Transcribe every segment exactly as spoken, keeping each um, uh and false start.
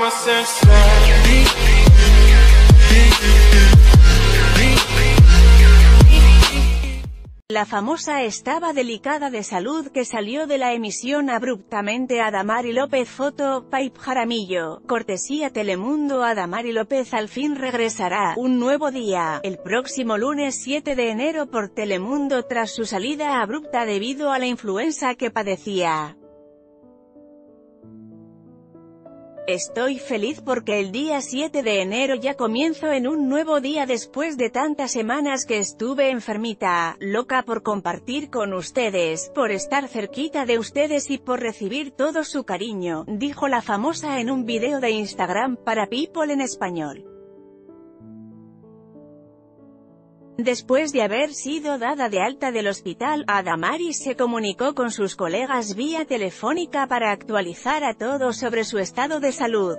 La famosa estaba delicada de salud que salió de la emisión abruptamente. Adamari López. Foto, Paip Jaramillo, cortesía Telemundo. Adamari López al fin regresará, un nuevo día, el próximo lunes siete de enero por Telemundo tras su salida abrupta debido a la influenza que padecía. Estoy feliz porque el día siete de enero ya comienzo en un nuevo día después de tantas semanas que estuve enfermita, loca por compartir con ustedes, por estar cerquita de ustedes y por recibir todo su cariño, dijo la famosa en un video de Instagram para People en español. Después de haber sido dada de alta del hospital, Adamari se comunicó con sus colegas vía telefónica para actualizar a todos sobre su estado de salud.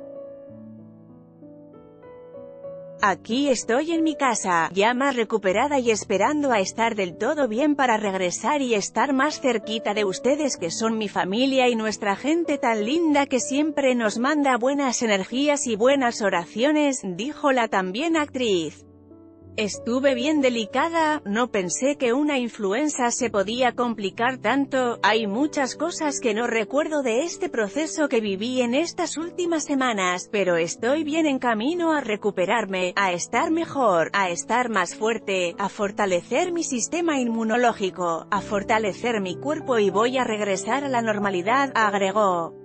Aquí estoy en mi casa, ya más recuperada y esperando a estar del todo bien para regresar y estar más cerquita de ustedes que son mi familia y nuestra gente tan linda que siempre nos manda buenas energías y buenas oraciones, dijo la también actriz. Estuve bien delicada, no pensé que una influenza se podía complicar tanto, hay muchas cosas que no recuerdo de este proceso que viví en estas últimas semanas, pero estoy bien en camino a recuperarme, a estar mejor, a estar más fuerte, a fortalecer mi sistema inmunológico, a fortalecer mi cuerpo y voy a regresar a la normalidad, agregó.